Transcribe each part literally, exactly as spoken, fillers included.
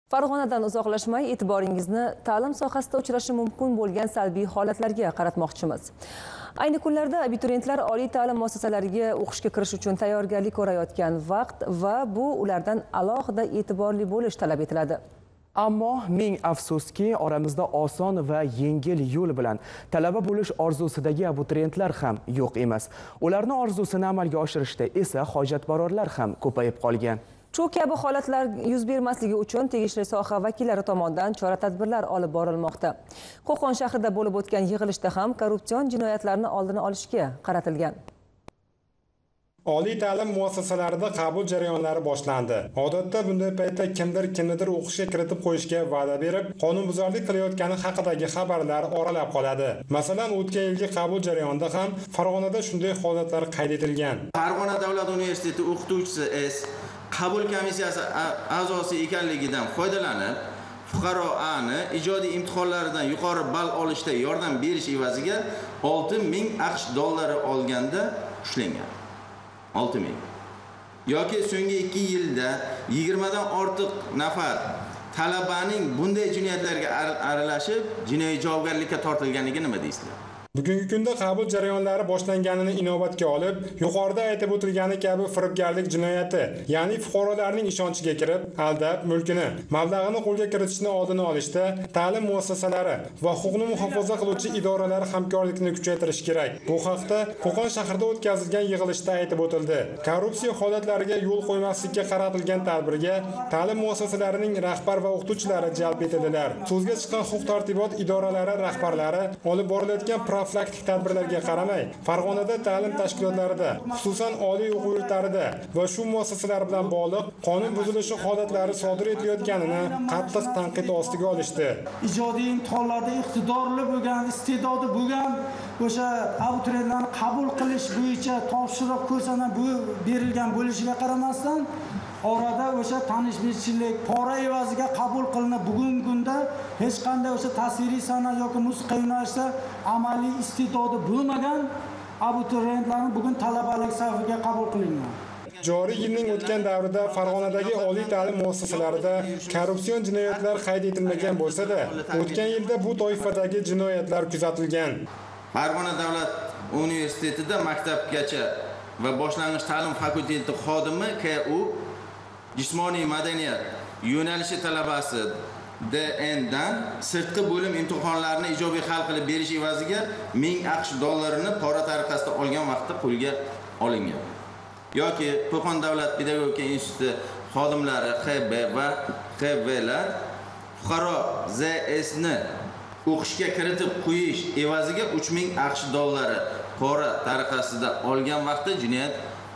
Farg'onadan uzoqlashmay e'tiboringizni ta'lim sohasida uchrashi mumkin bo'lgan salbiy holatlarga qaratmoqchimiz. Ayni kunlarda abituriyentlar oliy ta'lim muassasalariga o'qishga kirish uchun tayyorgarlik ko'rayotgan vaqt va bu ulardan alohida e'tiborli bo'lish talab etiladi. Ammo ming afsuski, oramizda oson va yengil yo'l bilan talaba bo'lish orzusidagi abituriyentlar ham yo'q emas. Ularni orzusini amalga oshirishda esa hojatbarorlar ham ko'payib qolgan. Shu kabi holatlar yuz bermasligi uchun tegishli soha vakillari tomonidan chora-tadbirlar olib borilmoqda. Qo'qon shahrida bo'lib o'tgan yig'ilishda ham korrupsion jinoyatlarni oldini olishga qaratilgan. Oliy ta'lim muassasalarida qabul jarayonlari boshlandi. Odatda bunday paytda kimdir kimnidir o'qishga kiritib qo'yishga va'da berib, qonunbuzarlik qilayotgani haqidagi xabarlar oralab qoladi. Masalan, o'tgan yilgi qabul jarayonida ham Farg'onada shunday holatlar qayd etilgan. Farg'ona davlat universiteti o'qituvchisi S qabul komissiyasi a'zosi ekanligidan foydalanib, fuqaro A'ni ijodiy imtihonlaridan yuqori ball olishda yordam berish evaziga olti ming AQSh dollari olganda ushlangan. olti ming. Yoki so'nggi ikki yilda yigirma dan ortiq nafar talabaning bunday jinoyatlarga aralashib, jinoiy javobgarlikka tortilganiga nima deysizlar? Bugungi kunda qabul jarayonlari boshlanganini inobatga olib, yuqorida aytib o'tilgani kabi firibgarlik jinoyati, ya'ni fuqarolarning ishonchiga kirib, aldab, mulkini, mablag'ini qo'lga kiritishni oldini olishda ta'lim muassasalari va huquqni muhofaza qiluvchi idoralar hamkorlikni kuchaytirish kerak. Bu haqda Qo'qon shahrida o'tkazilgan yig'ilishda aytib o'tildi. Korrupsiya holatlariga yo'l qo'ymaslikka qaratilgan tadbirga ta'lim muassasalarining rahbar va o'qituvchilari jalb etildilar. So'zga chiqqan huquq-tartibot idoralari rahbarlari olib borilayotgan profilaktik tadbirlarga qaramay, Farg'onada ta'lim tashkilotlarida, xususan oliy o'quv yurtlarida va shu muassasalar bilan bog'liq qonun buzilishi holatlari sodir etilayotganini qattiq tanqid ostiga olishdi. Ijodiy imtihonlarda iqtidorli bo'lgan, iste'dodi bo'lgan o'sha abituriyentlarni qabul qilish bo'yicha topshiriq ko'rsatma berilgan bo'lishiga qaramasdan, orada o'sha tanish-bilishchilik, pora evaziga qabul qilinib, bugungi kunda hech qanday o'sha tasviriy san'at yoki musiqa yo'nalishida amaliy iste'dodi bo'lmagan abituriyentlarni bugun talabalik safiga qabul qilingan. Joriy yilning o'tgan davrida Farg'onadagi oliy ta'lim muassasalarida korrupsion jinoyatlar qayd etilmagan bo'lsa-da, o'tgan yilda bu toifadagi jinoyatlar kuzatilgan. Farg'ona davlat universitetida maktabgacha va boshlang'ich ta'lim fakulteti xodimi K U jismoniy madaniyat yo'nalishi talabasi D N dan sirtqi bo'lim imtihonlarini ijobiy hal qilib berish evaziga ming AQSh dollarini pora tariqasida olgan vaqtda qo'lga olingan. Yoki Qo'qon davlat pedagogika instituti xodimlari X B va X V lar fuqaro Z S ni o'qishga kiritib qo'yish evaziga uch ming AQSh dollari pora tariqasida olgan vaqtda jinoyat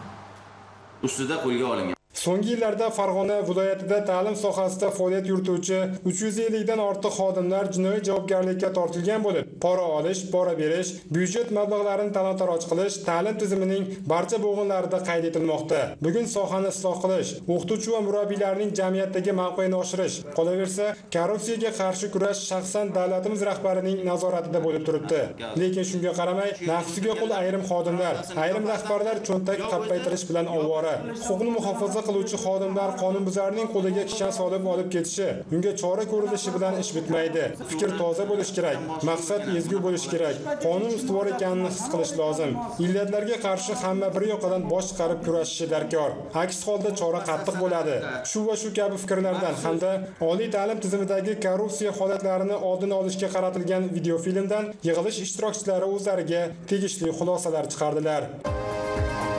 ustida qo'lga olingan. So'nggi yillarda Farg'ona viloyatida ta'lim sohasida faoliyat yurituvchi uch yuz ellik dan ortiq xodimlar jinoiy javobgarlikka tortilgan bo'lib, pora olish, pora berish, byudjet mablag'larini talon-taroj qilish ta'lim tizimining barcha bo'g'inlarida qayd etilmoqda. Bugun sohani isloh qilish, o'qituvchi va murabbiylarning jamiyatdagi mavqeini oshirish, qolaversa, korrupsiyaga qarshi kurash shaxsan davlatimiz rahbarining nazoratida bo'lib turibdi. Lekin shunga qaramay, nafsiga qul ayrim xodimlar, ayrim rahbarlar cho'ntak qappaytirish bilan ovora. Huquqni muhofaza qiluvchi xodimlar qonunbuzarning qo'liga kishan solib olib ketishi, unga chora ko'rilishi bilan ish bitmaydi. Fikr toza bo'lish kerak, maqsad ezgu bo'lish kerak. Qonun ustuvor ekanini his qilish lozim. Illatlarga qarshi hamma bir yoqadan bosh chiqarib kurashishi darkor. Aks holda chora qattiq bo'ladi. Shu va shu kabi fikrlardan hamda oliy ta'lim tizimidagi korrupsiya holatlarini oldini olishga qaratilgan videofilmdan yig'ilish ishtirokchilari o'zlariga tegishli xulosalar chiqardilar.